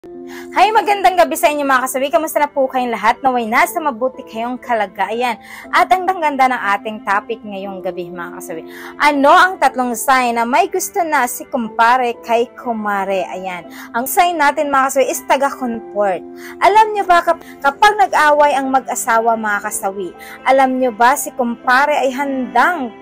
Hi, magandang gabi sa inyo mga kasawi. Kamusta na po kayong lahat? Naway nasa mabuti kayong kalagayan. At ang ganda ng ating topic ngayong gabi mga kasawi. Ano ang tatlong sign na may gusto na si kumpare kay kumare? Ayan. Ang sign natin mga kasawi is taga-comfort. Alam nyo ba kapag nag-away ang mag-asawa mga kasawi, alam nyo ba si kumpare ay handang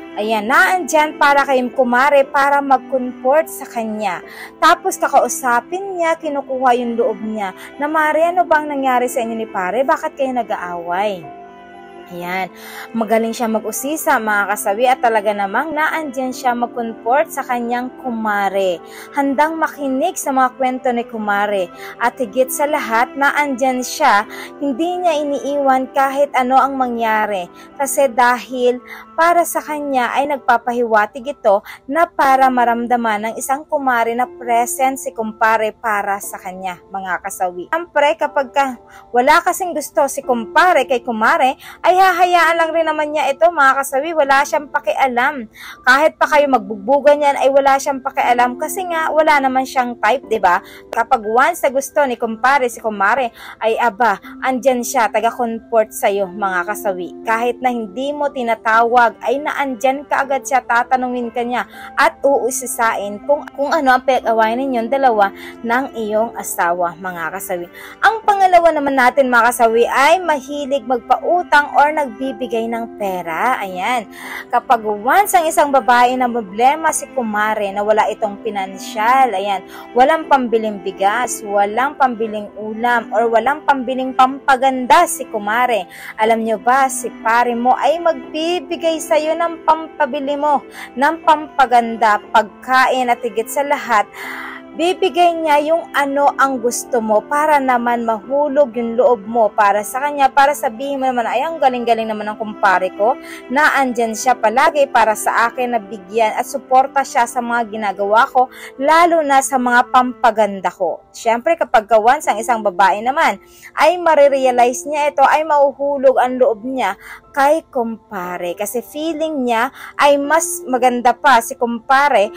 naandyan para kayong kumare para mag-comfort sa kanya. Tapos kakausapin niya, kinukuha yung loob niya na Mare, ano bang nangyari sa inyo ni pare? Bakit kayo nag-aaway? Ayan, magaling siya mag-usisa mga kasawi at talaga namang naandyan siya mag-comfort sa kanyang kumare. Handang makinig sa mga kwento ni kumare at higit sa lahat naandyan siya, hindi niya iniiwan kahit ano ang mangyari kasi dahil para sa kanya ay nagpapahiwatig ito na para maramdaman ng isang kumare na present si kumpare para sa kanya mga kasawi. Siyempre kapag wala kasing gusto si kumpare kay kumare ay hahayaan lang rin naman niya ito mga kasawi, wala siyang pakialam. Kahit pa kayo magbugbugan yan ay wala siyang pakialam kasi nga wala naman siyang type, 'di ba? Kapag once na gusto ni kumpare si kumare ay andyan siya, taga-comfort sa iyo mga kasawi. Kahit na hindi mo tinatawag ay naandyan ka agad siya, tatanungin ka niya at uusisain kung ano ang pinag-awayan ninyong dalawa ng iyong asawa mga kasawi. Ang pangalawa naman natin mga kasawi ay mahilig magpautang or nagbibigay ng pera. Ayan. Kapag once ang isang babae na problema si kumare na wala itong pinansyal, ayan, walang pambiling bigas, walang pambiling ulam, or walang pambiling pampaganda si kumare. Alam nyo ba, si pare mo ay magbibigay sa'yo ng pampabili mo, ng pampaganda, pagkain at higit sa lahat, bibigay niya yung ano ang gusto mo para naman mahulog yung loob mo para sa kanya, para sabihin mo naman ay ang galing-galing naman ng kumpare ko na andyan siya palagi para sa akin na bigyan at suporta siya sa mga ginagawa ko, lalo na sa mga pampaganda ko. Siyempre kapag once ang isang babae naman ay marirealize niya ito, ay mahuhulog ang loob niya kay kumpare kasi feeling niya ay mas maganda pa si kumpare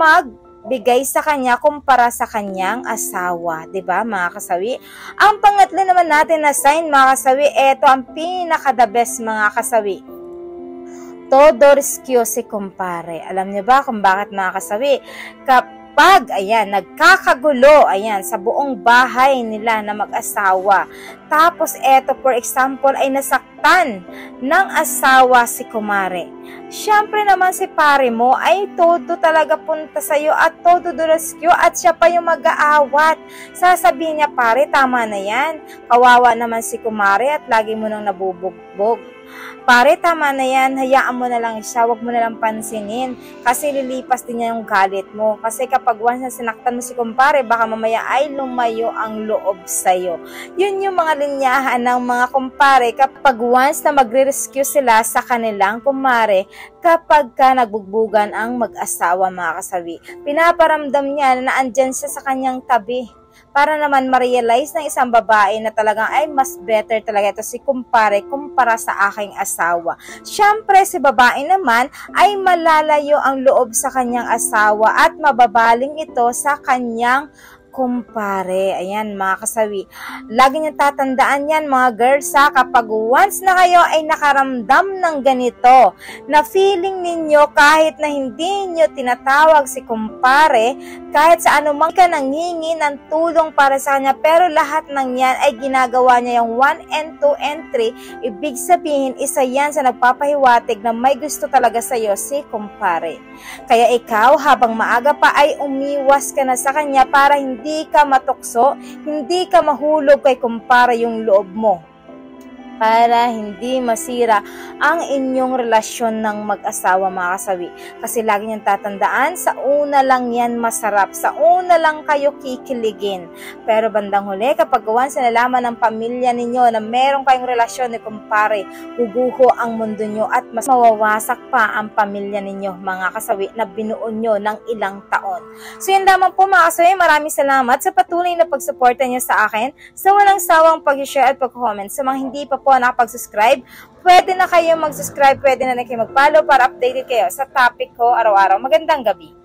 bigay sa kanya kumpara sa kanyang asawa, 'di ba mga kasawi? Ang pangatlo naman natin na sign mga kasawi, ito ang pinaka-the best mga kasawi. Todo rescue si kumpare. Alam niyo ba kung bakit mga kasawi? Kapag nagkakagulo sa buong bahay nila na mag-asawa, tapos eto for example ay nasaktan ng asawa si kumare, syempre naman si pare mo ay todo talaga punta sa'yo at todo do rescue at siya pa yung mag-aawat. Sasabihin niya, pare tama na yan, kawawa naman si kumare at lagi mo nang nabubugbog. Pare, tama na yan, hayaan mo na lang siya, wag mo na lang pansinin kasi lilipas din niya yung galit mo. Kasi kapag once na sinaktan mo si kumpare, baka mamaya ay lumayo ang loob sa'yo. Yun yung mga linyahan ng mga kumpare kapag once na magre-rescue sila sa kanilang kumare kapag nagbugbugan ang mag-asawa mga kasawi. Pinaparamdam niya na andyan siya sa kanyang tabi para naman ma-realize ng isang babae na talagang ay mas better talaga ito si kumpare kumpara sa aking asawa. Siyempre si babae naman ay malalayo ang loob sa kanyang asawa at mababaling ito sa kanyang kumpare. Ayan mga kasawi, lagi niyong tatandaan yan mga girls kapag once na kayo ay nakaramdam ng ganito na feeling ninyo kahit na hindi nyo tinatawag si kumpare, kahit sa anumang ka nanghingi ng tulong para sa kanya, pero lahat ng yan ay ginagawa niya yung 1 and 2 and 3, ibig sabihin isa yan sa nagpapahiwatig na may gusto talaga sa'yo si kumpare. Kaya ikaw habang maaga pa ay umiwas ka na sa kanya para hindi ka matukso, hindi ka mahulog kay kumpare yung loob mo, para hindi masira ang inyong relasyon ng mag-asawa mga kasawi. Kasi lagi niyong tatandaan, sa una lang yan masarap, sa una lang kayo kikiligin. Pero bandang huli, kapag once na nalaman ng pamilya ninyo na meron kayong relasyon ni kumpare, guguho ang mundo nyo at mas mawawasak pa ang pamilya ninyo mga kasawi na binuo nyo ng ilang taon. So yun lamang po mga kasawi, maraming salamat sa patuloy na pagsuporta nyo sa akin, sa walang sawang pag-share at pag-comment. Sa mga hindi pa po nakapag-subscribe, pwede na kayo mag-subscribe, pwede na kayo mag-follow para updated kayo sa topic ko araw-araw. Magandang gabi!